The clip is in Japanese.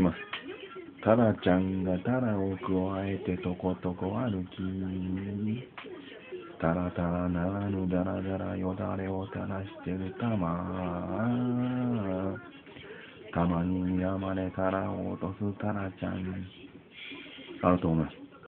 ます。タラちゃんがタラをくわえてとことこ歩き。タラタラならぬダラダラよだれを垂らしてるたま。たまに山でタラを落とすタラちゃん。あると思います。